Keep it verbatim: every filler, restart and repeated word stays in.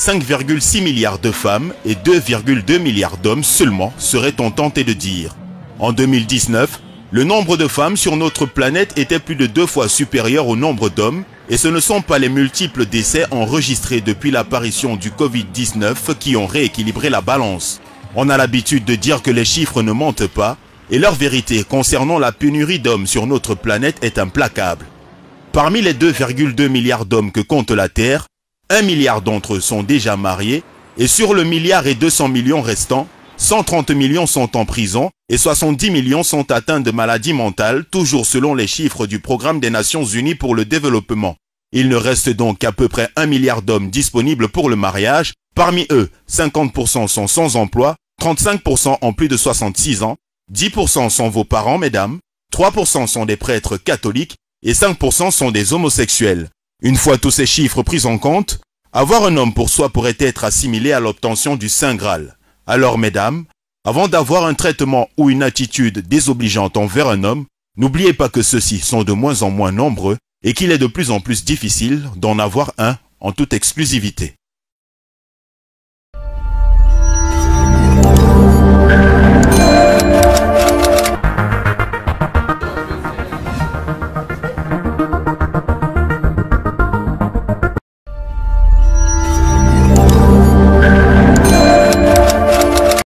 cinq virgule six milliards de femmes et deux virgule deux milliards d'hommes seulement, serait-on tenté de dire. En deux mille dix-neuf, le nombre de femmes sur notre planète était plus de deux fois supérieur au nombre d'hommes, et ce ne sont pas les multiples décès enregistrés depuis l'apparition du Covid dix-neuf qui ont rééquilibré la balance. On a l'habitude de dire que les chiffres ne mentent pas, et leur vérité concernant la pénurie d'hommes sur notre planète est implacable. Parmi les deux virgule deux milliards d'hommes que compte la Terre, un milliard d'entre eux sont déjà mariés, et sur le milliard et deux cents millions restants, cent trente millions sont en prison et soixante-dix millions sont atteints de maladies mentales, toujours selon les chiffres du Programme des Nations Unies pour le développement. Il ne reste donc qu'à peu près un milliard d'hommes disponibles pour le mariage. Parmi eux, cinquante pour cent sont sans emploi, trente-cinq pour cent ont plus de soixante-six ans, dix pour cent sont vos parents, mesdames, trois pour cent sont des prêtres catholiques et cinq pour cent sont des homosexuels. Une fois tous ces chiffres pris en compte, avoir un homme pour soi pourrait être assimilé à l'obtention du Saint Graal. Alors, mesdames, avant d'avoir un traitement ou une attitude désobligeante envers un homme, n'oubliez pas que ceux-ci sont de moins en moins nombreux et qu'il est de plus en plus difficile d'en avoir un en toute exclusivité.